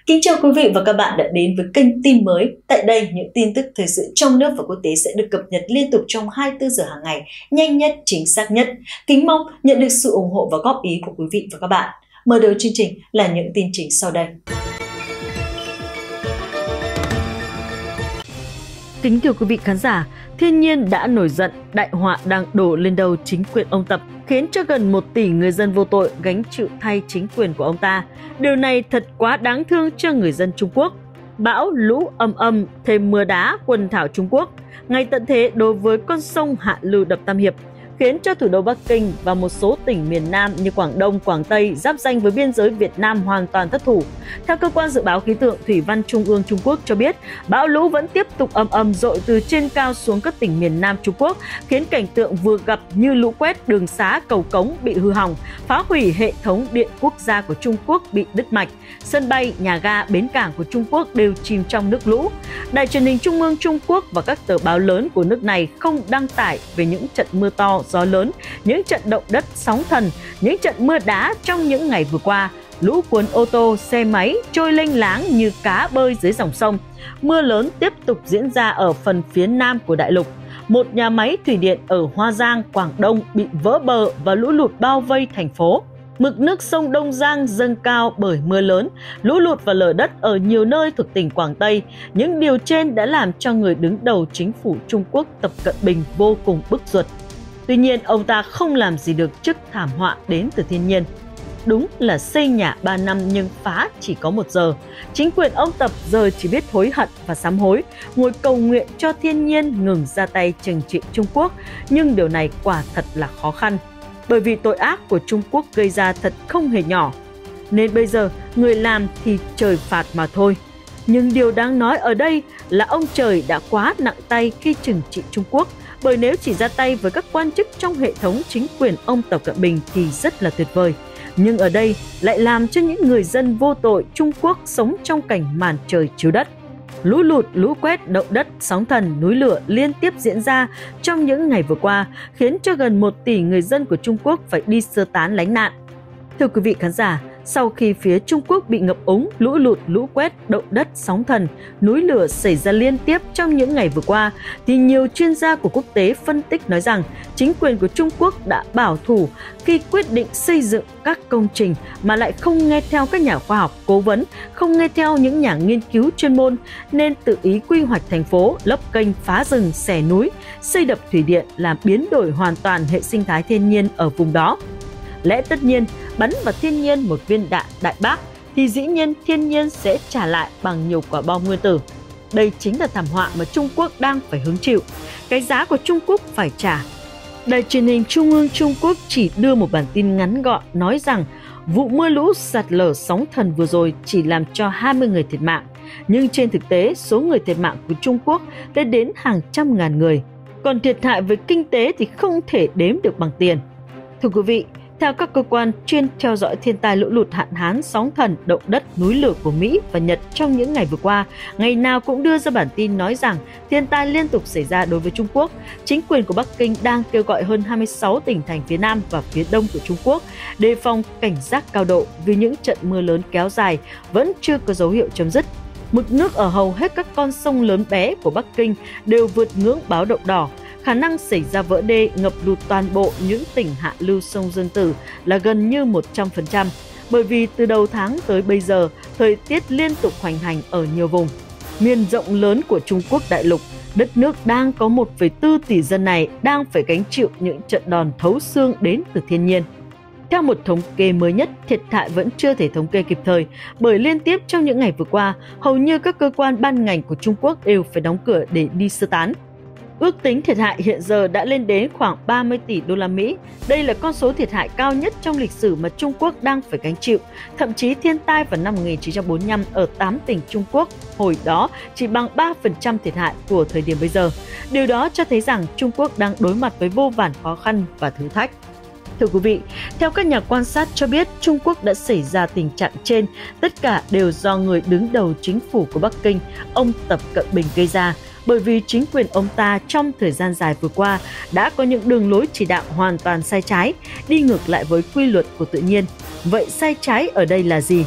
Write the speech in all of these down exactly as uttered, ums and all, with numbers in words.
Kính chào quý vị và các bạn đã đến với kênh tin mới. Tại đây, những tin tức thời sự trong nước và quốc tế sẽ được cập nhật liên tục trong hai mươi tư giờ hàng ngày, nhanh nhất, chính xác nhất. Kính mong nhận được sự ủng hộ và góp ý của quý vị và các bạn. Mở đầu chương trình là những tin chính sau đây. Kính thưa quý vị khán giả, thiên nhiên đã nổi giận, đại họa đang đổ lên đầu chính quyền ông Tập, khiến cho gần một tỷ người dân vô tội gánh chịu thay chính quyền của ông ta. Điều này thật quá đáng thương cho người dân Trung Quốc. Bão, lũ âm âm, thêm mưa đá, quần thảo Trung Quốc, ngày tận thế đối với con sông hạ lưu đập Tam Hiệp, khiến cho thủ đô Bắc Kinh và một số tỉnh miền Nam như Quảng Đông, Quảng Tây giáp ranh với biên giới Việt Nam hoàn toàn thất thủ. Theo cơ quan dự báo khí tượng thủy văn Trung ương Trung Quốc cho biết, bão lũ vẫn tiếp tục ầm ầm dội từ trên cao xuống các tỉnh miền Nam Trung Quốc, khiến cảnh tượng vừa gặp như lũ quét, đường xá, cầu cống bị hư hỏng, phá hủy hệ thống điện quốc gia của Trung Quốc bị đứt mạch, sân bay, nhà ga, bến cảng của Trung Quốc đều chìm trong nước lũ. Đài truyền hình Trung ương Trung Quốc và các tờ báo lớn của nước này không đăng tải về những trận mưa to, gió lớn, những trận động đất, sóng thần, những trận mưa đá trong những ngày vừa qua. Lũ cuốn ô tô, xe máy trôi lênh láng như cá bơi dưới dòng sông. Mưa lớn tiếp tục diễn ra ở phần phía nam của đại lục. Một nhà máy thủy điện ở Hoa Giang, Quảng Đông bị vỡ bờ và lũ lụt bao vây thành phố. Mực nước sông Đông Giang dâng cao bởi mưa lớn, lũ lụt và lở đất ở nhiều nơi thuộc tỉnh Quảng Tây. Những điều trên đã làm cho người đứng đầu chính phủ Trung Quốc Tập Cận Bình vô cùng bức ruột. Tuy nhiên, ông ta không làm gì được trước thảm họa đến từ thiên nhiên. Đúng là xây nhà ba năm nhưng phá chỉ có một giờ. Chính quyền ông Tập giờ chỉ biết hối hận và sám hối, ngồi cầu nguyện cho thiên nhiên ngừng ra tay trừng trị Trung Quốc. Nhưng điều này quả thật là khó khăn, bởi vì tội ác của Trung Quốc gây ra thật không hề nhỏ. Nên bây giờ, người làm thì trời phạt mà thôi. Nhưng điều đáng nói ở đây là ông trời đã quá nặng tay khi trừng trị Trung Quốc, bởi nếu chỉ ra tay với các quan chức trong hệ thống chính quyền ông Tập Cận Bình thì rất là tuyệt vời. Nhưng ở đây lại làm cho những người dân vô tội Trung Quốc sống trong cảnh màn trời chiếu đất. Lũ lụt, lũ quét, động đất, sóng thần, núi lửa liên tiếp diễn ra trong những ngày vừa qua, khiến cho gần một tỷ người dân của Trung Quốc phải đi sơ tán lánh nạn. Thưa quý vị khán giả, sau khi phía Trung Quốc bị ngập úng, lũ lụt, lũ quét, động đất, sóng thần, núi lửa xảy ra liên tiếp trong những ngày vừa qua, thì nhiều chuyên gia của quốc tế phân tích nói rằng chính quyền của Trung Quốc đã bảo thủ khi quyết định xây dựng các công trình mà lại không nghe theo các nhà khoa học cố vấn, không nghe theo những nhà nghiên cứu chuyên môn, nên tự ý quy hoạch thành phố, lấp kênh, phá rừng, xẻ núi, xây đập thủy điện làm biến đổi hoàn toàn hệ sinh thái thiên nhiên ở vùng đó. Lẽ tất nhiên, bắn vào thiên nhiên một viên đạn đại bác thì dĩ nhiên thiên nhiên sẽ trả lại bằng nhiều quả bom nguyên tử. Đây chính là thảm họa mà Trung Quốc đang phải hứng chịu. Cái giá của Trung Quốc phải trả. Đài truyền hình Trung ương Trung Quốc chỉ đưa một bản tin ngắn gọn nói rằng vụ mưa lũ, sạt lở, sóng thần vừa rồi chỉ làm cho hai mươi người thiệt mạng. Nhưng trên thực tế, số người thiệt mạng của Trung Quốc lên đến hàng trăm ngàn người. Còn thiệt hại về kinh tế thì không thể đếm được bằng tiền. Thưa quý vị, theo các cơ quan chuyên theo dõi thiên tai lũ lụt, hạn hán, sóng thần, động đất, núi lửa của Mỹ và Nhật trong những ngày vừa qua, ngày nào cũng đưa ra bản tin nói rằng thiên tai liên tục xảy ra đối với Trung Quốc. Chính quyền của Bắc Kinh đang kêu gọi hơn hai mươi sáu tỉnh thành phía Nam và phía Đông của Trung Quốc đề phòng cảnh giác cao độ vì những trận mưa lớn kéo dài vẫn chưa có dấu hiệu chấm dứt. Mực nước ở hầu hết các con sông lớn bé của Bắc Kinh đều vượt ngưỡng báo động đỏ. Khả năng xảy ra vỡ đê, ngập lụt toàn bộ những tỉnh hạ lưu sông Dương Tử là gần như một trăm phần trăm, bởi vì từ đầu tháng tới bây giờ, thời tiết liên tục hoành hành ở nhiều vùng. Miền rộng lớn của Trung Quốc đại lục, đất nước đang có một phẩy bốn tỷ dân này đang phải gánh chịu những trận đòn thấu xương đến từ thiên nhiên. Theo một thống kê mới nhất, thiệt hại vẫn chưa thể thống kê kịp thời, bởi liên tiếp trong những ngày vừa qua, hầu như các cơ quan ban ngành của Trung Quốc đều phải đóng cửa để đi sơ tán. Ước tính thiệt hại hiện giờ đã lên đến khoảng ba mươi tỷ đô la Mỹ. Đây là con số thiệt hại cao nhất trong lịch sử mà Trung Quốc đang phải gánh chịu. Thậm chí thiên tai vào năm một nghìn chín trăm bốn mươi lăm ở tám tỉnh Trung Quốc hồi đó chỉ bằng ba phần trăm thiệt hại của thời điểm bây giờ. Điều đó cho thấy rằng Trung Quốc đang đối mặt với vô vàn khó khăn và thử thách. Thưa quý vị, theo các nhà quan sát cho biết, Trung Quốc đã xảy ra tình trạng trên, tất cả đều do người đứng đầu chính phủ của Bắc Kinh, ông Tập Cận Bình gây ra. Bởi vì chính quyền ông ta trong thời gian dài vừa qua đã có những đường lối chỉ đạo hoàn toàn sai trái, đi ngược lại với quy luật của tự nhiên. Vậy sai trái ở đây là gì?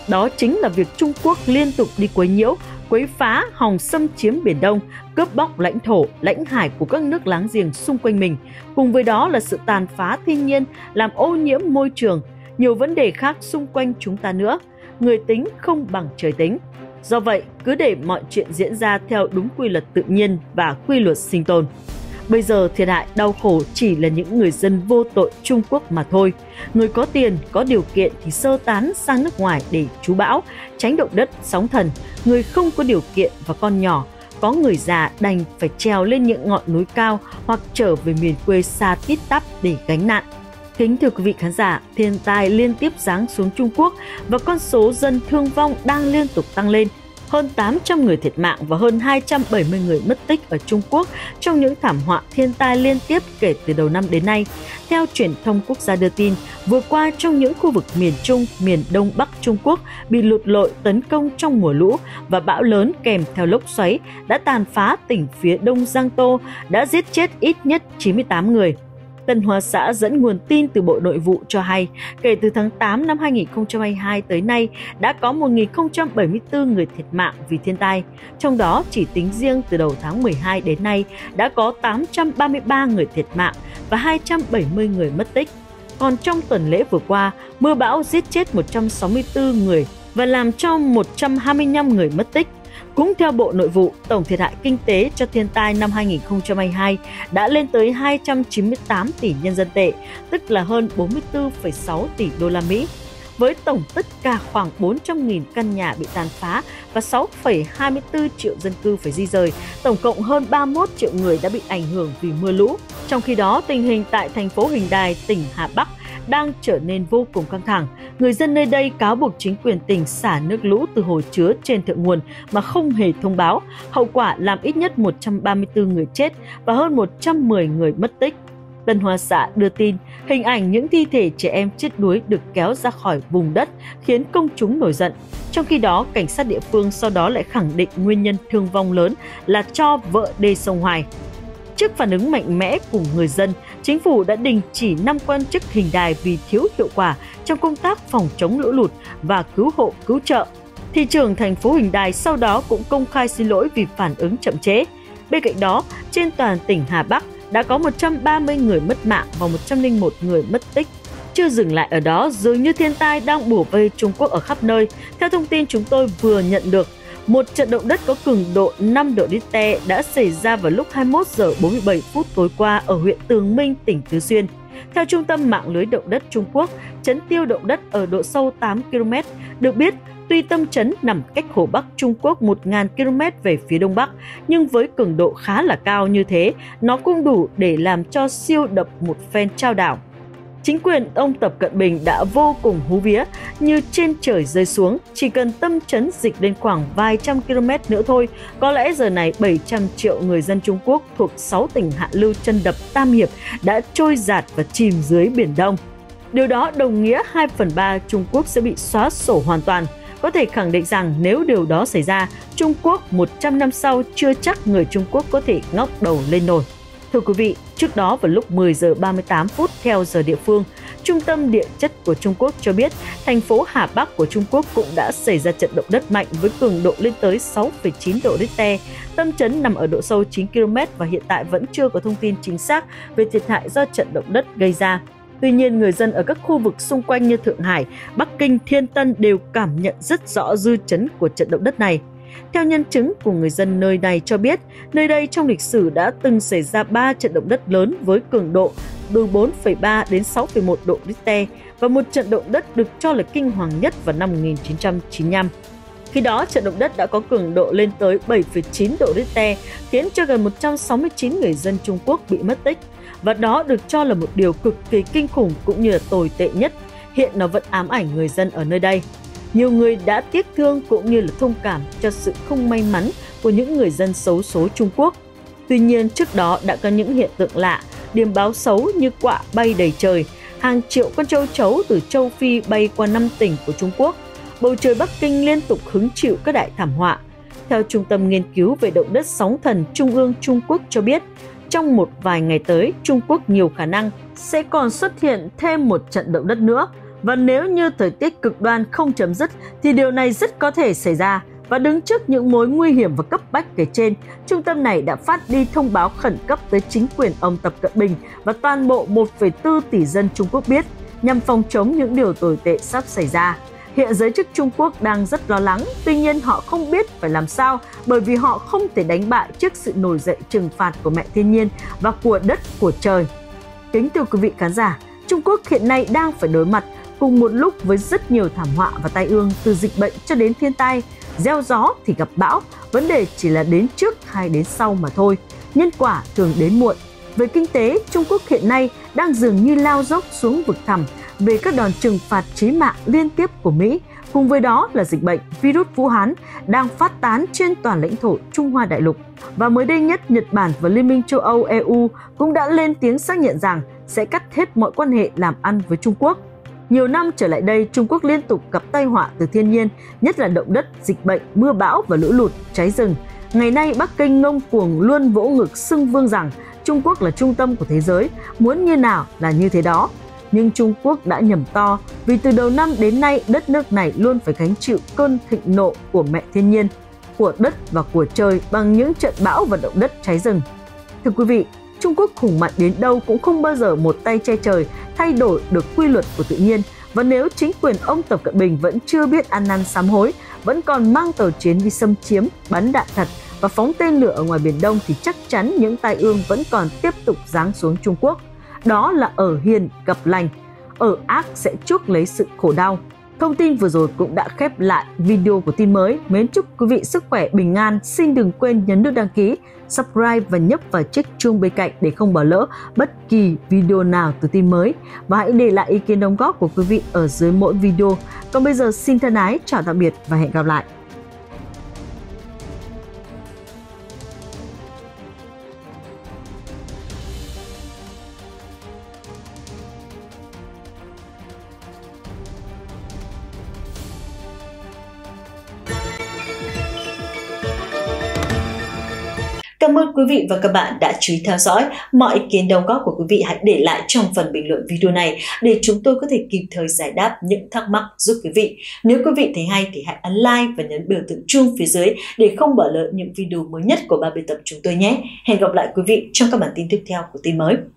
đó chính là việc Trung Quốc liên tục đi quấy nhiễu, quấy phá, hòng xâm chiếm Biển Đông, cướp bóc lãnh thổ, lãnh hải của các nước láng giềng xung quanh mình. Cùng với đó là sự tàn phá thiên nhiên, làm ô nhiễm môi trường, nhiều vấn đề khác xung quanh chúng ta nữa. Người tính không bằng trời tính. Do vậy, cứ để mọi chuyện diễn ra theo đúng quy luật tự nhiên và quy luật sinh tồn. Bây giờ thiệt hại đau khổ chỉ là những người dân vô tội Trung Quốc mà thôi. Người có tiền, có điều kiện thì sơ tán sang nước ngoài để trú bão, tránh động đất, sóng thần. Người không có điều kiện và con nhỏ, có người già đành phải trèo lên những ngọn núi cao hoặc trở về miền quê xa tít tắp để gánh nạn. Kính thưa quý vị khán giả, thiên tai liên tiếp giáng xuống Trung Quốc và con số dân thương vong đang liên tục tăng lên. Hơn tám trăm người thiệt mạng và hơn hai trăm bảy mươi người mất tích ở Trung Quốc trong những thảm họa thiên tai liên tiếp kể từ đầu năm đến nay. Theo truyền thông quốc gia đưa tin, vừa qua trong những khu vực miền Trung, miền Đông Bắc Trung Quốc bị lụt lội tấn công trong mùa lũ và bão lớn kèm theo lốc xoáy đã tàn phá tỉnh phía đông Giang Tô, đã giết chết ít nhất chín mươi tám người. Tân Hoa Xã dẫn nguồn tin từ Bộ Nội vụ cho hay, kể từ tháng tám năm hai nghìn không trăm hai mươi hai tới nay đã có một nghìn không trăm bảy mươi tư người thiệt mạng vì thiên tai. Trong đó, chỉ tính riêng từ đầu tháng mười hai đến nay đã có tám trăm ba mươi ba người thiệt mạng và hai trăm bảy mươi người mất tích. Còn trong tuần lễ vừa qua, mưa bão giết chết một trăm sáu mươi tư người và làm cho một trăm hai mươi lăm người mất tích. Cũng theo Bộ Nội vụ, tổng thiệt hại kinh tế cho thiên tai năm hai nghìn không trăm hai mươi hai đã lên tới hai trăm chín mươi tám tỷ nhân dân tệ, tức là hơn bốn mươi tư phẩy sáu tỷ đô la Mỹ. Với tổng tất cả khoảng bốn trăm nghìn căn nhà bị tàn phá và sáu phẩy hai mươi tư triệu dân cư phải di rời, tổng cộng hơn ba mươi mốt triệu người đã bị ảnh hưởng vì mưa lũ. Trong khi đó, tình hình tại thành phố Huỳnh Đài, tỉnh Hà Bắc đang trở nên vô cùng căng thẳng. Người dân nơi đây cáo buộc chính quyền tỉnh xả nước lũ từ hồ chứa trên thượng nguồn mà không hề thông báo. Hậu quả làm ít nhất một trăm ba mươi tư người chết và hơn một trăm mười người mất tích. Tân Hoa Xã đưa tin, hình ảnh những thi thể trẻ em chết đuối được kéo ra khỏi vùng đất khiến công chúng nổi giận. Trong khi đó, cảnh sát địa phương sau đó lại khẳng định nguyên nhân thương vong lớn là cho vỡ đê sông Hoài. Trước phản ứng mạnh mẽ của người dân, chính phủ đã đình chỉ năm quan chức Huỳnh Đài vì thiếu hiệu quả trong công tác phòng chống lũ lụt và cứu hộ cứu trợ. Thị trưởng thành phố Huỳnh Đài sau đó cũng công khai xin lỗi vì phản ứng chậm trễ. Bên cạnh đó, trên toàn tỉnh Hà Bắc đã có một trăm ba mươi người mất mạng và một trăm lẻ một người mất tích. Chưa dừng lại ở đó, dường như thiên tai đang bủa vây Trung Quốc ở khắp nơi. Theo thông tin chúng tôi vừa nhận được, một trận động đất có cường độ năm độ Richter đã xảy ra vào lúc hai mươi mốt giờ bốn mươi bảy phút tối qua ở huyện Tường Minh, tỉnh Tứ Xuyên. Theo Trung tâm Mạng lưới Động đất Trung Quốc, chấn tiêu động đất ở độ sâu tám ki lô mét. Được biết, tuy tâm chấn nằm cách Hồ Bắc Trung Quốc một nghìn ki lô mét về phía đông bắc, nhưng với cường độ khá là cao như thế, nó cũng đủ để làm cho siêu đập một phen trao đảo. Chính quyền ông Tập Cận Bình đã vô cùng hú vía, như trên trời rơi xuống, chỉ cần tâm chấn dịch lên khoảng vài trăm km nữa thôi, có lẽ giờ này bảy trăm triệu người dân Trung Quốc thuộc sáu tỉnh hạ lưu chân đập Tam Hiệp đã trôi dạt và chìm dưới Biển Đông. Điều đó đồng nghĩa hai phần ba Trung Quốc sẽ bị xóa sổ hoàn toàn. Có thể khẳng định rằng nếu điều đó xảy ra, Trung Quốc một trăm năm sau chưa chắc người Trung Quốc có thể ngóc đầu lên nổi. Thưa quý vị, trước đó vào lúc mười giờ ba mươi tám phút theo giờ địa phương, Trung tâm Địa chất của Trung Quốc cho biết thành phố Hà Bắc của Trung Quốc cũng đã xảy ra trận động đất mạnh với cường độ lên tới sáu phẩy chín độ Richter. Tâm chấn nằm ở độ sâu chín ki lô mét và hiện tại vẫn chưa có thông tin chính xác về thiệt hại do trận động đất gây ra. Tuy nhiên, người dân ở các khu vực xung quanh như Thượng Hải, Bắc Kinh, Thiên Tân đều cảm nhận rất rõ dư chấn của trận động đất này. Theo nhân chứng của người dân nơi này cho biết, nơi đây trong lịch sử đã từng xảy ra ba trận động đất lớn với cường độ từ bốn phẩy ba đến sáu phẩy một độ Richter và một trận động đất được cho là kinh hoàng nhất vào năm một nghìn chín trăm chín mươi lăm. Khi đó, trận động đất đã có cường độ lên tới bảy phẩy chín độ Richter, khiến cho gần một trăm sáu mươi chín người dân Trung Quốc bị mất tích. Và đó được cho là một điều cực kỳ kinh khủng cũng như là tồi tệ nhất. Hiện nó vẫn ám ảnh người dân ở nơi đây. Nhiều người đã tiếc thương cũng như là thông cảm cho sự không may mắn của những người dân xấu số Trung Quốc. Tuy nhiên, trước đó đã có những hiện tượng lạ, điềm báo xấu như quạ bay đầy trời, hàng triệu con châu chấu từ châu Phi bay qua năm tỉnh của Trung Quốc. Bầu trời Bắc Kinh liên tục hứng chịu các đại thảm họa. Theo Trung tâm Nghiên cứu về động đất sóng thần Trung ương Trung Quốc cho biết, trong một vài ngày tới, Trung Quốc nhiều khả năng sẽ còn xuất hiện thêm một trận động đất nữa. Và nếu như thời tiết cực đoan không chấm dứt thì điều này rất có thể xảy ra. Và đứng trước những mối nguy hiểm và cấp bách kể trên, trung tâm này đã phát đi thông báo khẩn cấp tới chính quyền ông Tập Cận Bình và toàn bộ một phẩy bốn tỷ dân Trung Quốc biết, nhằm phòng chống những điều tồi tệ sắp xảy ra. Hiện giới chức Trung Quốc đang rất lo lắng, tuy nhiên họ không biết phải làm sao bởi vì họ không thể đánh bại trước sự nổi dậy trừng phạt của mẹ thiên nhiên và của đất, của trời. Kính thưa quý vị khán giả, Trung Quốc hiện nay đang phải đối mặt cùng một lúc với rất nhiều thảm họa và tai ương, từ dịch bệnh cho đến thiên tai, gieo gió thì gặp bão, vấn đề chỉ là đến trước hay đến sau mà thôi, nhân quả thường đến muộn. Về kinh tế, Trung Quốc hiện nay đang dường như lao dốc xuống vực thẳm về các đòn trừng phạt chí mạng liên tiếp của Mỹ, cùng với đó là dịch bệnh virus Vũ Hán đang phát tán trên toàn lãnh thổ Trung Hoa đại lục. Và mới đây nhất, Nhật Bản và Liên minh châu Âu E U cũng đã lên tiếng xác nhận rằng sẽ cắt hết mọi quan hệ làm ăn với Trung Quốc. Nhiều năm trở lại đây, Trung Quốc liên tục gặp tai họa từ thiên nhiên, nhất là động đất, dịch bệnh, mưa bão và lũ lụt, cháy rừng. Ngày nay, Bắc Kinh ngông cuồng luôn vỗ ngực xưng vương rằng Trung Quốc là trung tâm của thế giới, muốn như nào là như thế đó. Nhưng Trung Quốc đã nhầm to, vì từ đầu năm đến nay đất nước này luôn phải gánh chịu cơn thịnh nộ của mẹ thiên nhiên, của đất và của trời bằng những trận bão và động đất cháy rừng. Thưa quý vị, Trung Quốc hùng mạnh đến đâu cũng không bao giờ một tay che trời thay đổi được quy luật của tự nhiên. Và nếu chính quyền ông Tập Cận Bình vẫn chưa biết ăn năn sám hối, vẫn còn mang tàu chiến đi xâm chiếm, bắn đạn thật và phóng tên lửa ở ngoài Biển Đông thì chắc chắn những tai ương vẫn còn tiếp tục giáng xuống Trung Quốc. Đó là ở hiền gặp lành, ở ác sẽ chuốc lấy sự khổ đau. Thông tin vừa rồi cũng đã khép lại video của tin mới. Mến chúc quý vị sức khỏe bình an. Xin đừng quên nhấn nút đăng ký, subscribe và nhấp vào chiếc chuông bên cạnh để không bỏ lỡ bất kỳ video nào từ tin mới. Và hãy để lại ý kiến đóng góp của quý vị ở dưới mỗi video. Còn bây giờ xin thân ái, chào tạm biệt và hẹn gặp lại. Cảm ơn quý vị và các bạn đã chú ý theo dõi. Mọi ý kiến đóng góp của quý vị hãy để lại trong phần bình luận video này để chúng tôi có thể kịp thời giải đáp những thắc mắc giúp quý vị. Nếu quý vị thấy hay thì hãy ấn like và nhấn biểu tượng chuông phía dưới để không bỏ lỡ những video mới nhất của Ba Biên Tập chúng tôi nhé. Hẹn gặp lại quý vị trong các bản tin tiếp theo của tin mới.